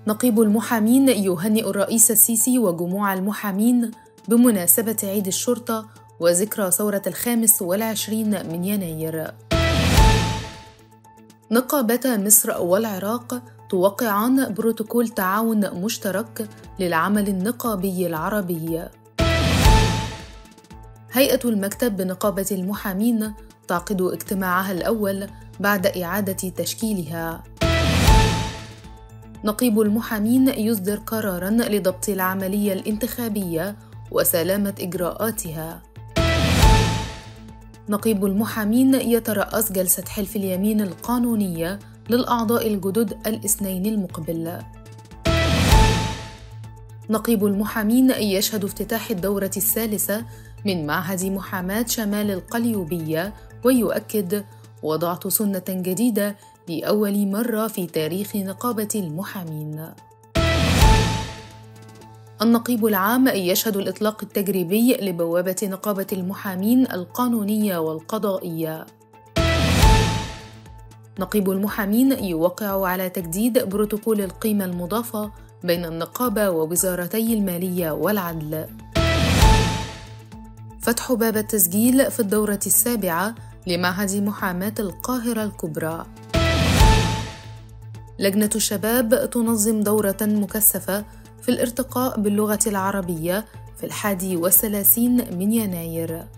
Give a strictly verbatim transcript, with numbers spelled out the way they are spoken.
نقيب المحامين يهنئ الرئيس السيسي وجموع المحامين بمناسبة عيد الشرطة وذكرى ثورة الخامس والعشرين من يناير. نقابتا مصر والعراق توقعان بروتوكول تعاون مشترك للعمل النقابي العربي. هيئة المكتب بنقابة المحامين تعقد اجتماعها الأول بعد إعادة تشكيلها. نقيب المحامين يصدر قراراً لضبط العملية الانتخابية وسلامة إجراءاتها. نقيب المحامين يترأس جلسة حلف اليمين القانونية للأعضاء الجدد الاثنين المقبل. نقيب المحامين يشهد افتتاح الدورة الثالثة من معهد محاماة شمال القليوبية، ويؤكد: وضعت سنة جديدة لأول مرة في تاريخ نقابة المحامين. النقيب العام يشهد الإطلاق التجريبي لبوابة نقابة المحامين القانونية والقضائية. نقيب المحامين يوقع على تجديد بروتوكول القيمة المضافة بين النقابة ووزارتي المالية والعدل. فتح باب التسجيل في الدورة السابعة لمعهد محاماة القاهرة الكبرى. لجنة الشباب تنظم دورة مكثفة في الارتقاء باللغة العربية في الحادي والثلاثين من يناير.